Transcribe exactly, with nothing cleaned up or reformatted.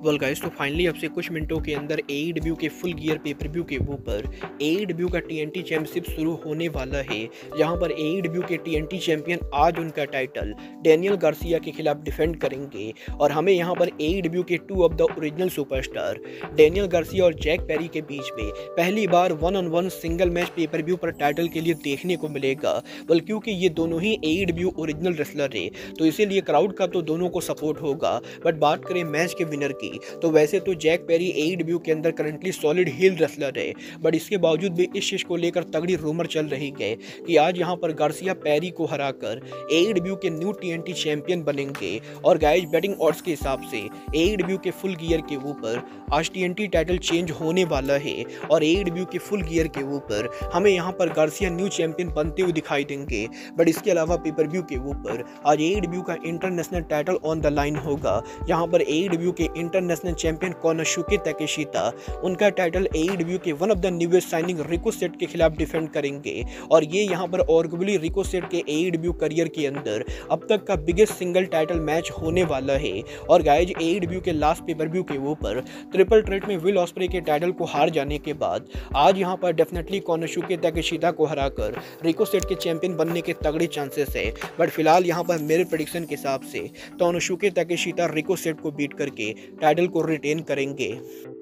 Well guys, तो finally अब से कुछ मिनटों के अंदर एईडब्ल्यू के फुल गियर पेपर व्यू के ऊपर एईडब्ल्यू का टीएनटी चैंपियनशिप शुरू होने वाला है, जहां पर एईडब्ल्यू के टीएनटी चैंपियन आज उनका टाइटल डेनियल गार्सिया के खिलाफ डिफेंड करेंगे। और हमें यहां पर एईडब्ल्यू के two of the original superstar Daniel Garcia और जैक पेरी के बीच में पहली बार one on one single match pay per view पर टाइटल के लिए देखने को मिलेगा। वेल क्योंकि ये दोनों ही एईडब्ल्यू ओरिजिनल रेसलर है, तो इसीलिए क्राउड का तो दोनों को सपोर्ट होगा। बट बात करें मैच के विनर की, तो वैसे तो जैक पेरी एईडब्ल्यू के अंदर करंटली सॉलिड हील रेसलर है, बट इसके बावजूद भी इस चीज को लेकर तगड़ी रूमर चल रही है कि आज यहां पर गार्सिया पेरी को हराकर एईडब्ल्यू के न्यू टीएनटी चैंपियन बनेंगे। और गाइस, बेटिंग ऑड्स के हिसाब से एईडब्ल्यू के फुल गियर के ऊपर आज टीएनटी टाइटल चेंज होने वाला है, और एईडब्ल्यू के फुल गियर के ऊपर हमें यहां पर गार्सिया न्यू चैंपियन बनते हुए दिखाई देंगे। बट इसके अलावा पेपर व्यू के ऊपर आज एईडब्ल्यू का international title on the line होगा, जहां पर एईडब्ल्यू के इंटरनेशनल चैंपियन कोनोशुके ताकेशिता उनका टाइटल एईडब्ल्यू के one of the newest signing Ricochet के खिलाफ डिफेंड करेंगे। और ये यहां पर आर्गुएबली रिको सेट के एईडब्ल्यू करियर के अंदर अब तक का बिगेस्ट सिंगल टाइटल मैच होने वाला है। और गाइज, एईडब्ल्यू के लास्ट पेपर व्यू के ऊपर ट्रिपल थ्रेट में विल ऑस्प्रे के टाइटल को हार जाने के बाद आज यहां पर डेफिनेटली कोनोशुके ताकेशिता को हराकर रिको सेट के चैंपियन बनने के तगड़े चांसेस है। बट फिलहाल यहां पर मेरे प्रेडिक्शन के हिसाब से कोनोशुके ताकेशिता रिको सेट को बीट करके टाइटल को रिटेन करेंगे।